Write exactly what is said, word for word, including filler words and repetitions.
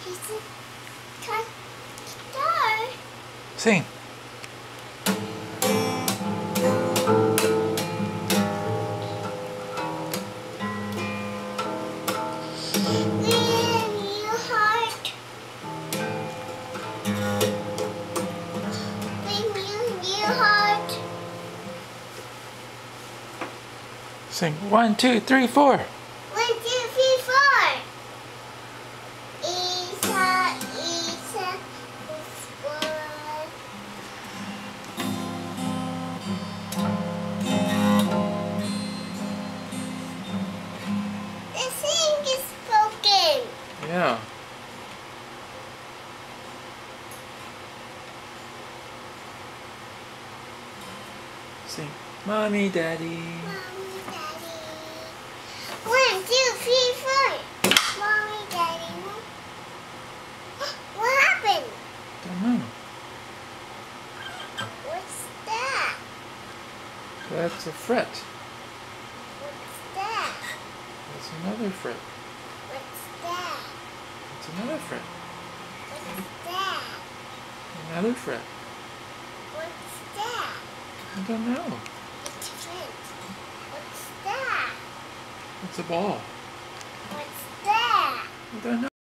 It's a guitar. Sing. Sing one, two, three, four. One, two, three, four. Isa, Isa, four. The thing is broken. Yeah. Sing, Mommy, Daddy. Mommy, Daddy. One, two, three, four. Mommy, Daddy. What happened? Don't know. What's that? That's a fret. What's that? That's another fret. What's that? That's another fret. What's that? Another fret. What's that? I don't know. It's different. What's that? It's a ball. What's that? I don't know.